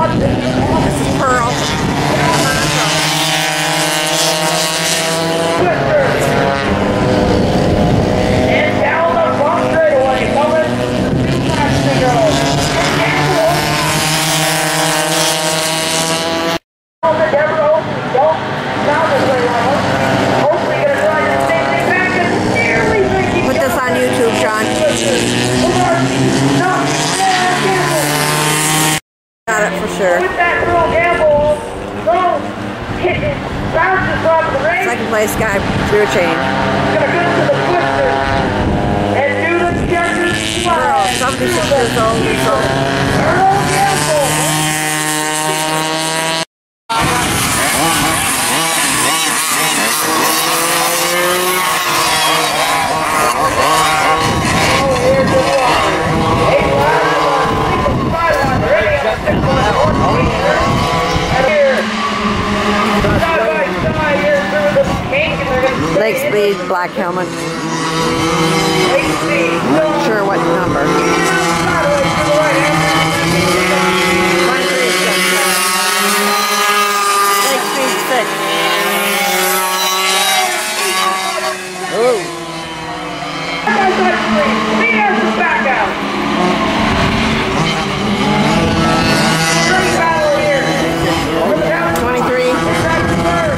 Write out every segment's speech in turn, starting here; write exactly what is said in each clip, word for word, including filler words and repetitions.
This is Pearl. And down the front straightaway, coming. Last to go. On the never open, don't stop it very long. Hopefully gonna try to stay back and nearly making. Put this on YouTube, Sean. Got it for sure. With that little gamble, go hit it, bounces off the ring. Second place guy through a chain. Gonna go to the twister and do the checkers Girl, slide. seventy-six years old. So. Earl Gamble. Oh, here's the one. Eight laps, five laps, ready on six laps, and here, side by side here through the pink, and they're gonna Lake Speed, black helmet. Lake Speed, Not sure what number. sideways to the right hand. twenty-three is six. Lake Speed six. Ooh. Side by side, Speed has the back out. Straight battle here. twenty-three. Back to third.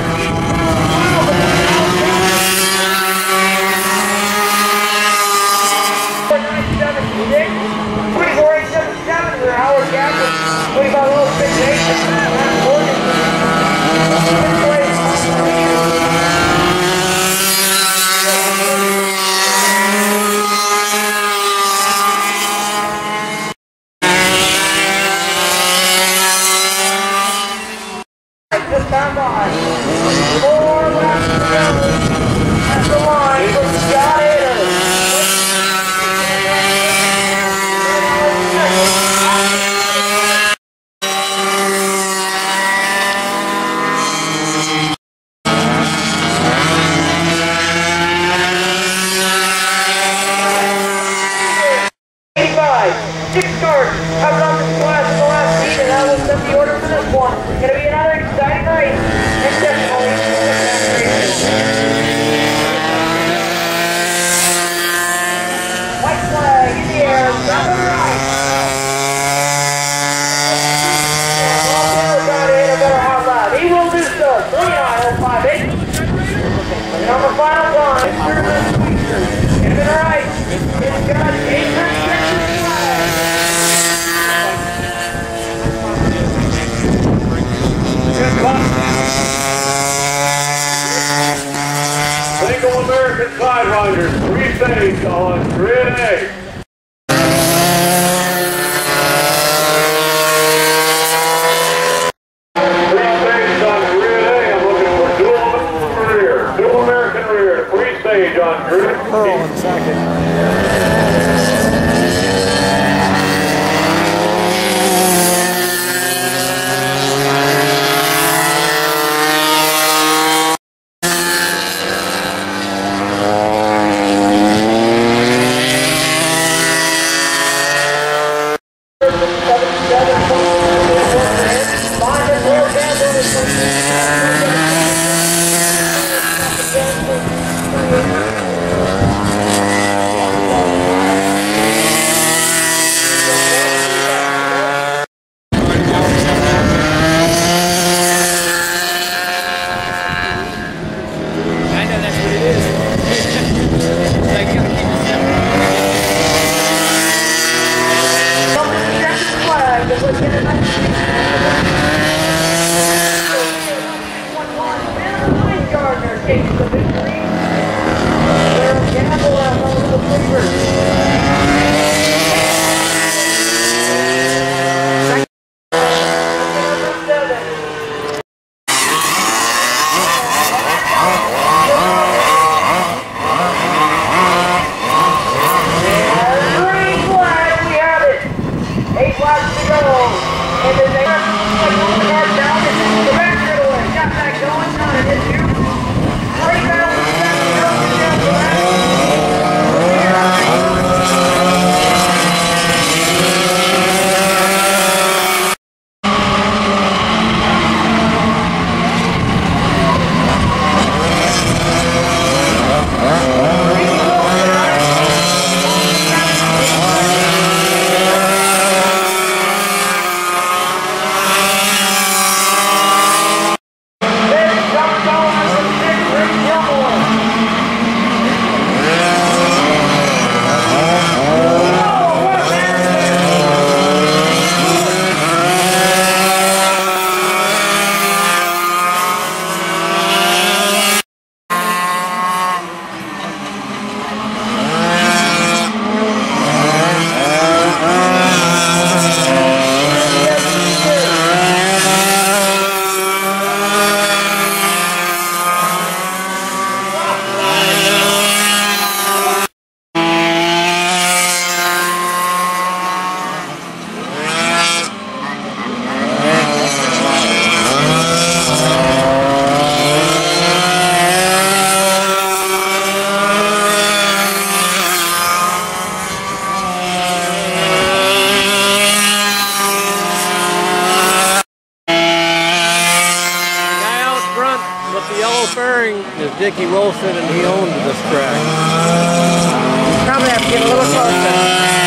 twenty-four eight seventy-seven for Howard Gamble. twenty-five oh six eight. Matt Morgan. This time on. Four laps to go. That's the line for Scott Hader. Six cars coming up this class in the last heat, and that will set the order for this one. It's going to be another exciting race, and definitely white flag in the air, down to the right. Well, got in a better hot lap. He will do so. three nine oh five eight. And on the final time, through the squeezer, and to the right, it's got eight hundred. Single American Sidewinders, three stage on grid A. Three stage on grid A. I'm looking for dual rear, dual American rear, three stage on grid A. Pearl in second. Takes the victory. Earl Gamble out on the favor. Green flag, we have it. Eight laps to go. And then they have to the car down and the back away. Got that going, not an issue. Great battle. swearing is Dickie Wilson, and he owned this track. Probably have to get a little closer.